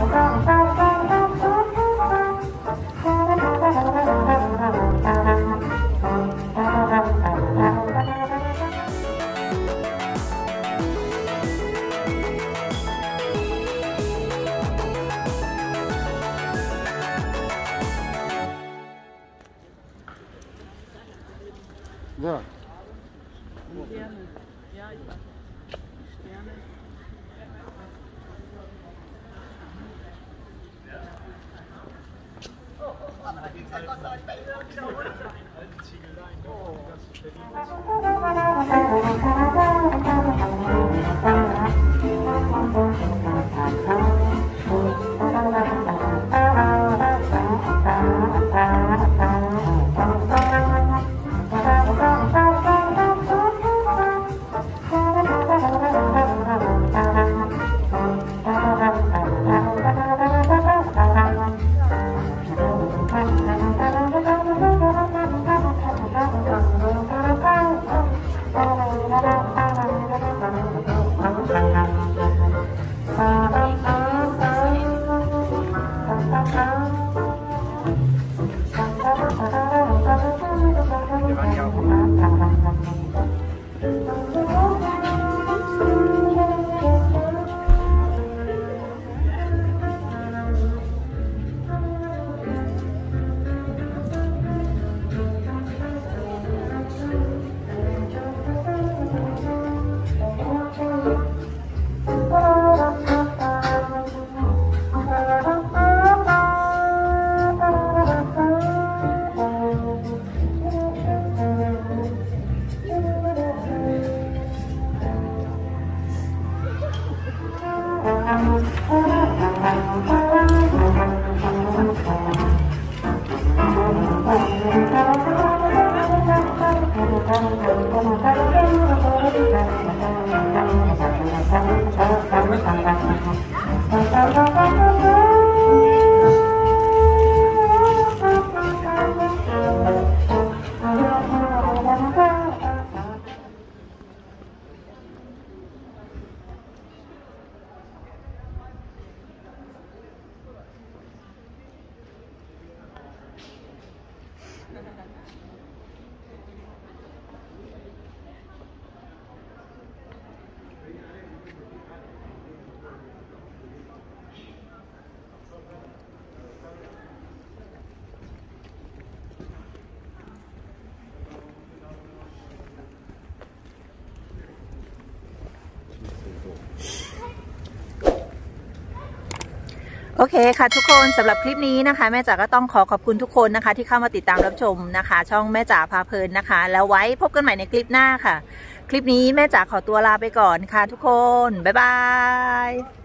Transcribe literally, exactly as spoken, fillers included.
Ja. Sterne. Ja, ich weiß. Sterne. Oh, aber da gibt es ja Gott sei Dankโอเคค่ะทุกคนสำหรับคลิปนี้นะคะแม่จ๋าก็ต้องขอขอบคุณทุกคนนะคะที่เข้ามาติดตามรับชมนะคะช่องแม่จ๋าพาเพลินนะคะแล้วไว้พบกันใหม่ในคลิปหน้าค่ะคลิปนี้แม่จ๋าขอตัวลาไปก่อนค่ะทุกคนบ๊ายบาย